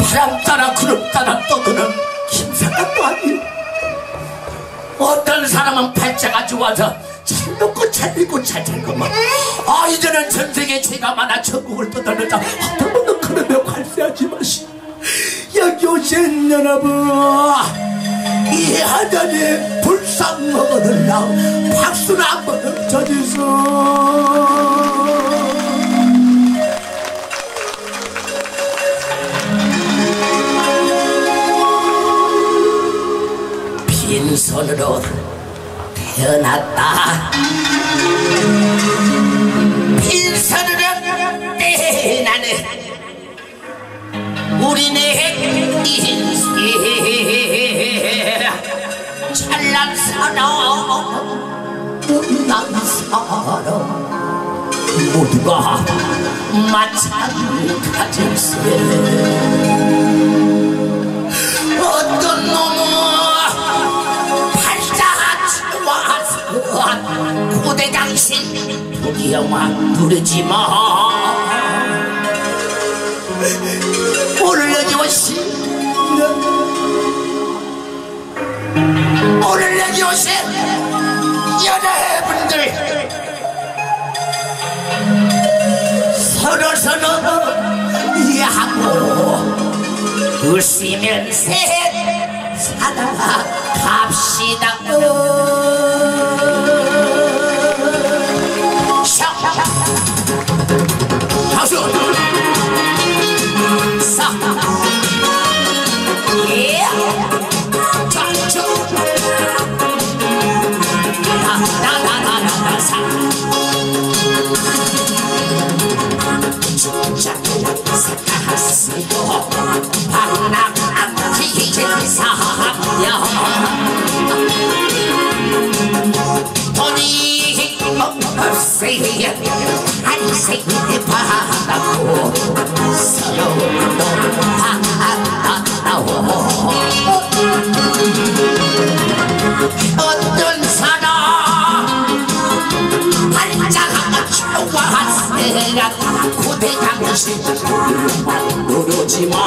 바람 따라 구름 따라 떠드는 김사과도 아니오. 어떤 사람은 팔자가 좋아서 잘 먹고 잘 입고 잘 살고만, 이제는 전생에 죄가 많아 천국을 떠나는다. 어떤 분은 그러며 관세하지 마시. 여기 오신 여러분, 이 하늘에 불상 먹어들라 박수를 한번 쳐주소. 빈손으로 태어났다. 빈손으로 태어나는 우리네 인생 찬란사랑 난 사랑 모두가 마찬가지세. 어떤 놈은 고대 당신 도기영화 부르지마. 오늘 여기 오신 여러분들, 서로 이해하고 웃으면서 살아갑시다. 박수! 싹! 예! 쫙쭉! 나나나나나사! 사카하시고 박낙기사하며 돈이 없어야 한생을 받았고 서로도 받았다오. 어떤 사람 발자가 좋아하세요. 고대 당신 누르지마.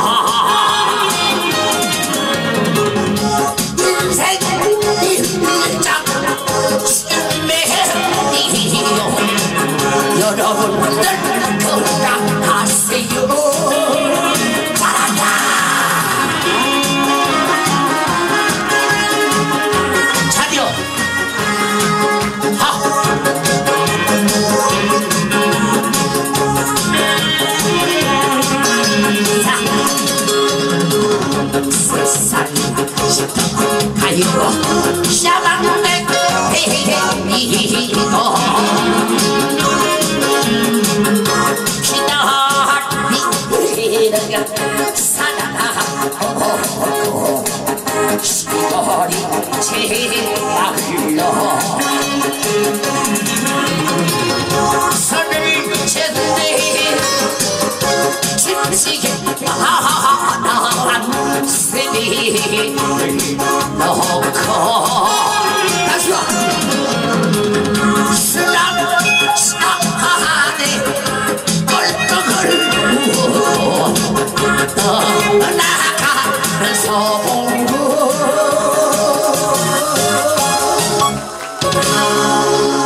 인생 일장 신매이요. 여러분들 건강하세요. 잘한다. 차려. 세상이 가이고 샤방백 헤헤이고 기다리는 사랑하고 시골이 제일로 선을 쳤네. 침식에 나한 셈이 넣고